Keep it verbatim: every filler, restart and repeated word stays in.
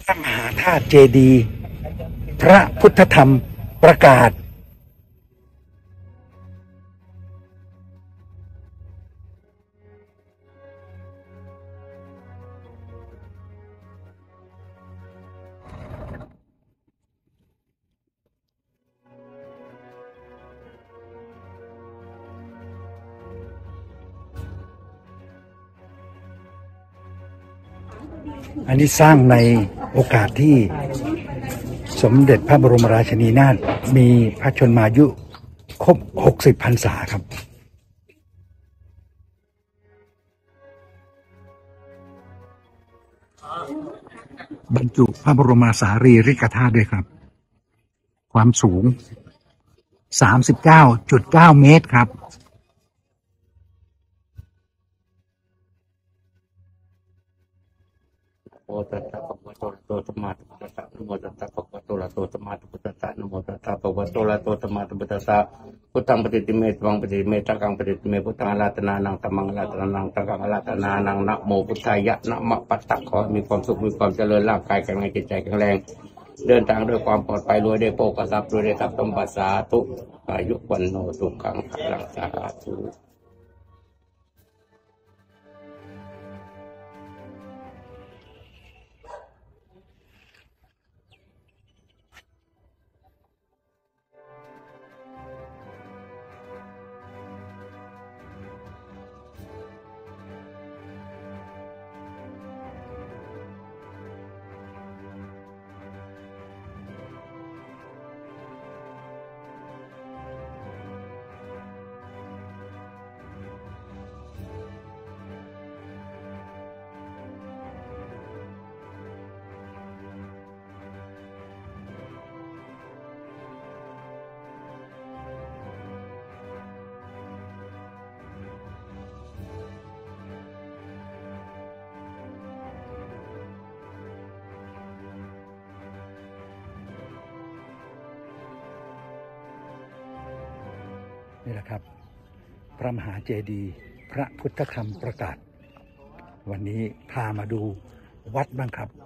พระมหาธาตุเจดีย์พระพุทธธรรมประกาศอันนี้สร้างในโอกาสที่สมเด็จพระบรมราชินีนาถมีพระชนมายุครบหกสิบพรรษาครับบรรจุพระบรมสารีริกธาตุด้วยครับความสูง สามสิบเก้าจุดเก้า เมตรครับโอตัสสะภะคะวะโตอะระหะโตสัมมาสัมพุทธัสสะนะโมตัสสะภะคะวะโตอะระหะโตสัมมาสัมพุทธัสสะนะโมตัสสะภะคะวะโตอะระหะโตสัมมาสัมพุทธัสสะพุทธังปฏิติเมธัมมังปฏิติเมตังกังปฏิติเมพุทธังอาราธนานังธัมมังอาราธนานังสังฆังอาราธนานังนะโมพุทธายะนะมะปัตตะขอมีความสุขมีความเจริญร่างกายแข็งแรงจิตใจแข็งแรงเดินทางด้วยความปลอดภัยรวยด้วยโภคทรัพย์รวยด้วยทรัพย์สมบัติสาธุอายุวันโนสุขังพลังสาธุนี่แหละครับพระมหาเจดีย์พระพุทธธรรมประกาศวันนี้พามาดูวัดบ้างครับ